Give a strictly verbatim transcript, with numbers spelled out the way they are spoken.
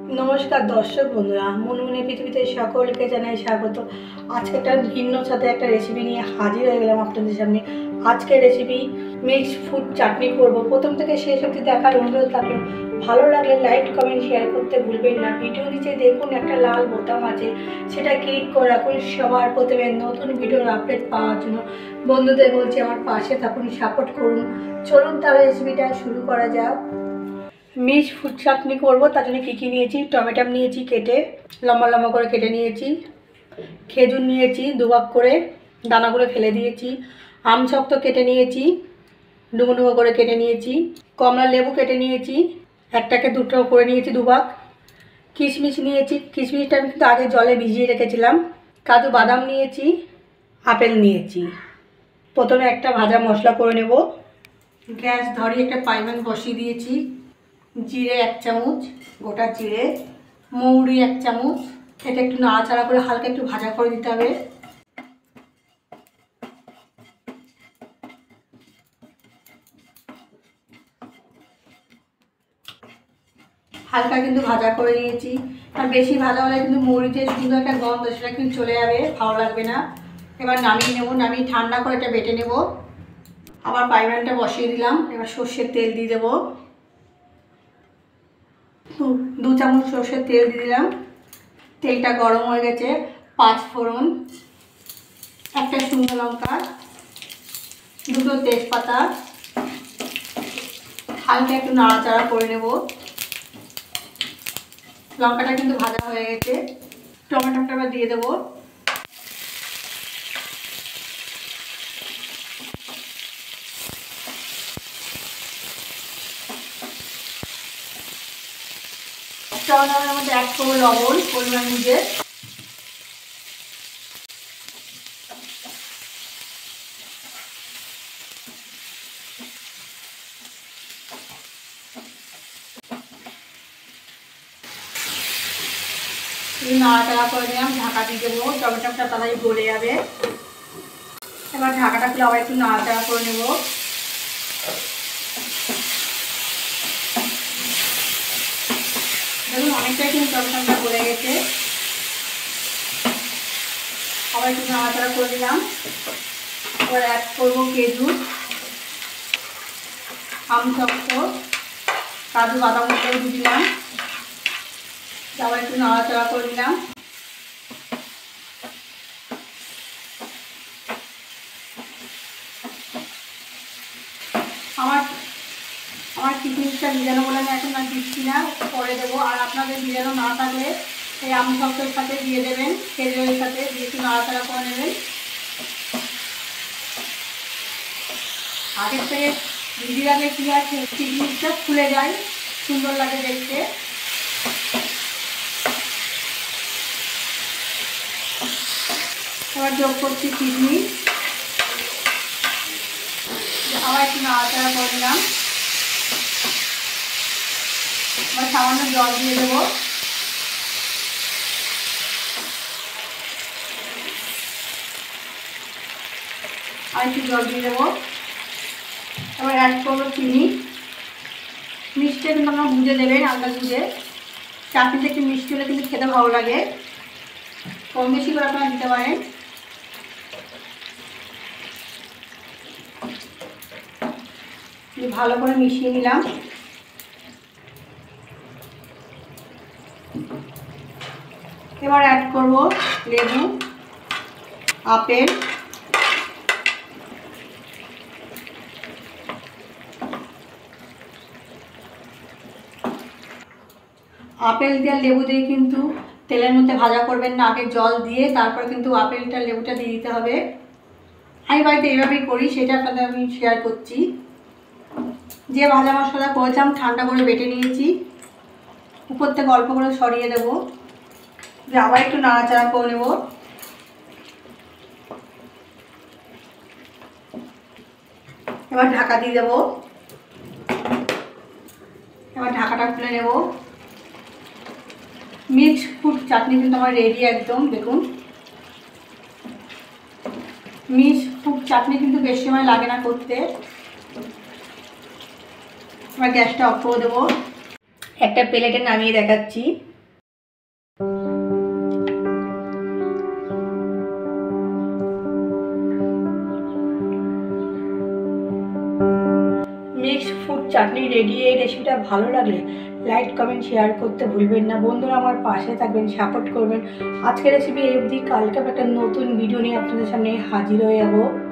नमस्कार दर्शक बंधुरा मनमुनि पृथिवीते सकलके जानाई स्वागत। आज के एक भिन्न साथे एक रेसिपि निये हाजिर हये गेलाम आपनादेर सामने। आज के रेसिपि मिक्स फ्रूट चाटनी करब। प्रथम थेके शेष अब्दि देखार अनुरोध थाकलो। भालो लागले लाइक कमेंट शेयर करते भूलबेन ना। भिडियो नीचे देखुन एकटा लाल बोताम आछे, सेटा क्लिक करे राखुन सबार प्रथमे नतुन भिडियोर आपडेट पाওয়ার জন্য। बंधुदेर बोलছি আমার পাশে থাকুন, সাপোর্ট করুন। চলুন তাহলে রেসিপিটা শুরু করা যাক। मिक्स फ्रूट चाटनी करब तार जन्य कि कि नियेछि टमेटो नियेछि केटे लम्बा लम्बा करे केटे नियेछि, खेजूर नियेछि दु भाग करे दानागुलो फेले दियेछि, आम शक्त केटे नियेछि डुमो डुमो करे केटे नियेछि, कमला लेबू केटे नियेछि एकटाके दुटो करे नियेछि दु भाग, किशमिश नियेछि किशमिशटा आमि किन्तु आगे जले भिजिए रेखेছিলাম, काजू बादाम नियेछि, आपेल नियेछि। प्रथमे एकटा भाजा मशला करे नेब। गैस धरिए एकटा पाइपैन बसिए दियेछि, जिरे एक चामच गोटा जिरे, मौरी एक चामच এটা একটু নাড়াচাড়া করে হালকা একটু ভাজা করে দিতে হবে। হালকা কিন্তু ভাজা করে নিয়েছি। আর বেশি ভাজা হলে কিন্তু মৌরিতে সুন্দর একটা গন্ধ সেটা কিন্তু চলে যাবে, ভালো লাগবে না। এবার নামিয়ে নেব, নামিয়ে ঠান্ডা করে এটা বেটে নেব। আবার পাইপ্যানটা বসিয়ে দিলাম। এবার সরষের তেল দিয়ে দেব। दो चामच सर्षेर तेल दिए दिलाम। तेलटा गरम हो गेছে। पाँच फोड़न, एक शुकनो लंका, दुटो तेजपाता, हालका एकटु नाड़ाचाड़ा करे नेब। लंकाटा किन्तु भाजा हो गेছে। टमेटोटा एबार दिए देब। टमेटोर मধ্যে ऐड করব লবণ পরিমাণ অনুযায়ী। নাড়াচাড়া করে দিলাম, ঢাকা দিয়ে দেবো। টমেটোটা তাড়াতাড়ি গলে যাবে। এবার ঢাকাটা খুলে আবার একটু নাড়াচাড়া করে নেব। দেখুন অনেকটাই কিন্তু টমেটোটা গলে গেছে। আবার একটু নাড়াচাড়া করে দিলাম। এবার অ্যাড করবো খেজুর, আম শক্ত, কাজু বাদামগুলো দিয়ে দিলাম। আবার একটু নাড়াচাড়া করে দিলাম। আমার আমার কিশমিশটা ভিজানো বলে আমি এখন আর দিচ্ছি না, পরে দেবো। আর আপনাদের ভিজানো না থাকলে এই আম শক্তের সাথে দিয়ে দেবেন, খেজুরের সাথে দিয়ে একটু নাড়াচাড়া করে নেবেন। আগের থেকে ভিজিয়ে রাখলে কী হয় কিশমিশটা ফুলে যায়, সুন্দর লাগে দেখতে। এবার যোগ করছি কিশমিশ, আবার একটু নাড়াচাড়া করে দিলাম। এবার সামান্য জল দিয়ে দেবো। আর একটু জল দিয়ে দেবো। এবার অ্যাড করবো চিনি। মিষ্টিটা কিন্তু আপনারা বুঝে দেবেন, আন্দাজ বুঝে। চাটনিতে একটু মিষ্টি হলে কিন্তু খেতে ভালো লাগে, কম বেশি করে আপনারা দিতে পারেন। ভালো করে মিশিয়ে নিলাম। এবার অ্যাড করব লেবু, আপেল, আপেল দিয়ে লেবু দিয়ে কিন্তু তেলের মধ্যে ভাজা করবেন না, আগে জল দিয়ে তারপর কিন্তু আপেলটা লেবুটা দিয়ে দিতে হবে। আমি বাড়িতে এইভাবেই করি, সেটা আপনাদের আমি শেয়ার করছি। যে ভাজা মশলা করেছিলাম ঠান্ডা করে বেটে নিয়েছি, উপর থেকে অল্প করে সরিয়ে দেবো। আবার একটু নাড়াচাড়া করে নেব। এবার ঢাকা দিয়ে দেবো। এবার ঢাকাটা খুলে নেব। মিক্স ফ্রুট চাটনি কিন্তু আমার রেডি একদম। দেখুন মিক্স ফ্রুট চাটনি কিন্তু বেশি সময় লাগে না করতে। এবার গ্যাসটা অফ করে দেবো। একটা প্লেটে নামিয়ে দেখাচ্ছি। চাটনি রেডি। এই রেসিপিটা ভালো লাগলে লাইক কমেন্ট শেয়ার করতে ভুলবেন না। বন্ধুরা আমার পাশে থাকবেন, সাপোর্ট করবেন। আজকের রেসিপি এই অবধি, কালকে একটা নতুন ভিডিও নিয়ে আপনাদের সামনে হাজির হয়ে যাবো।